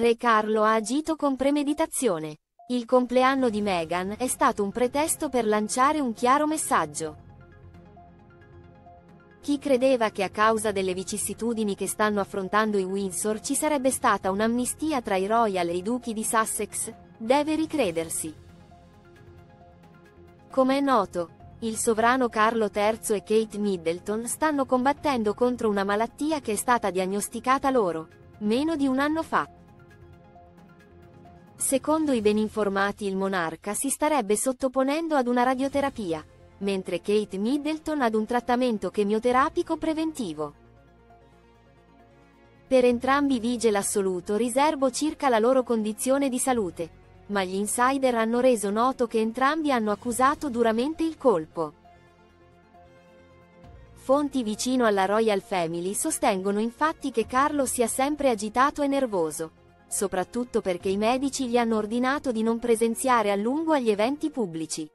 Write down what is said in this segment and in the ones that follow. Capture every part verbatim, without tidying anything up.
Re Carlo ha agito con premeditazione. Il compleanno di Meghan è stato un pretesto per lanciare un chiaro messaggio. Chi credeva che a causa delle vicissitudini che stanno affrontando i Windsor ci sarebbe stata un'amnistia tra i royal e i duchi di Sussex, deve ricredersi. Come è noto, il sovrano Carlo terzo e Kate Middleton stanno combattendo contro una malattia che è stata diagnosticata loro, meno di un anno fa. Secondo i ben informati il monarca si starebbe sottoponendo ad una radioterapia, mentre Kate Middleton ad un trattamento chemioterapico preventivo. Per entrambi vige l'assoluto riservo circa la loro condizione di salute, ma gli insider hanno reso noto che entrambi hanno accusato duramente il colpo. Fonti vicino alla Royal Family sostengono infatti che Carlo sia sempre agitato e nervoso, soprattutto perché i medici gli hanno ordinato di non presenziare a lungo agli eventi pubblici.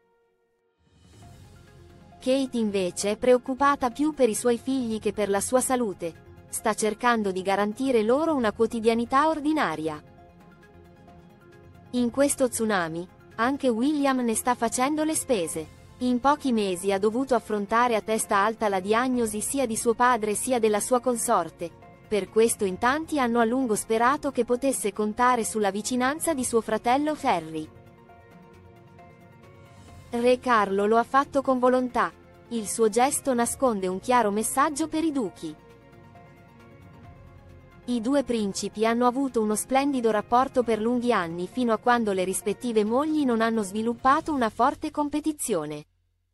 Kate invece è preoccupata più per i suoi figli che per la sua salute, sta cercando di garantire loro una quotidianità ordinaria. In questo tsunami, anche William ne sta facendo le spese. In pochi mesi ha dovuto affrontare a testa alta la diagnosi sia di suo padre sia della sua consorte, per questo in tanti hanno a lungo sperato che potesse contare sulla vicinanza di suo fratello Harry. Re Carlo lo ha fatto con volontà, il suo gesto nasconde un chiaro messaggio per i duchi. I due principi hanno avuto uno splendido rapporto per lunghi anni fino a quando le rispettive mogli non hanno sviluppato una forte competizione.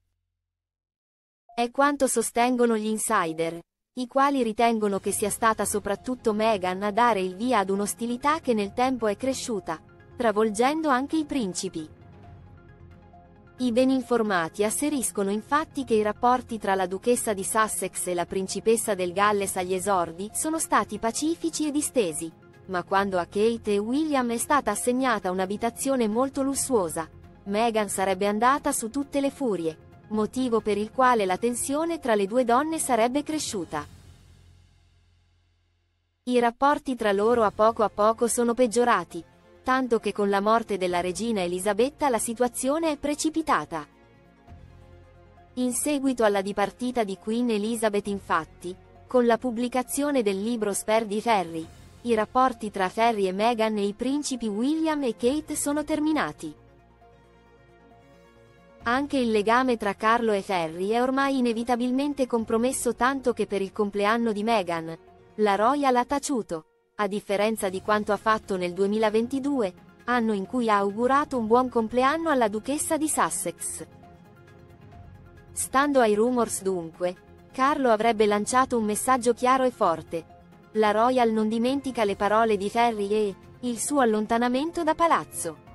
È quanto sostengono gli insider, i quali ritengono che sia stata soprattutto Meghan a dare il via ad un'ostilità che nel tempo è cresciuta, travolgendo anche i principi. I ben informati asseriscono infatti che i rapporti tra la duchessa di Sussex e la principessa del Galles agli esordi sono stati pacifici e distesi, ma quando a Kate e William è stata assegnata un'abitazione molto lussuosa, Meghan sarebbe andata su tutte le furie, motivo per il quale la tensione tra le due donne sarebbe cresciuta. I rapporti tra loro a poco a poco sono peggiorati, tanto che con la morte della regina Elisabetta la situazione è precipitata. In seguito alla dipartita di Queen Elizabeth infatti, con la pubblicazione del libro Spare di Harry, i rapporti tra Harry e Meghan e i principi William e Kate sono terminati. Anche il legame tra Carlo e Harry è ormai inevitabilmente compromesso tanto che per il compleanno di Meghan, la Royal ha taciuto, a differenza di quanto ha fatto nel duemilaventidue, anno in cui ha augurato un buon compleanno alla duchessa di Sussex. Stando ai rumors dunque, Carlo avrebbe lanciato un messaggio chiaro e forte. La Royal non dimentica le parole di Harry e il suo allontanamento da palazzo.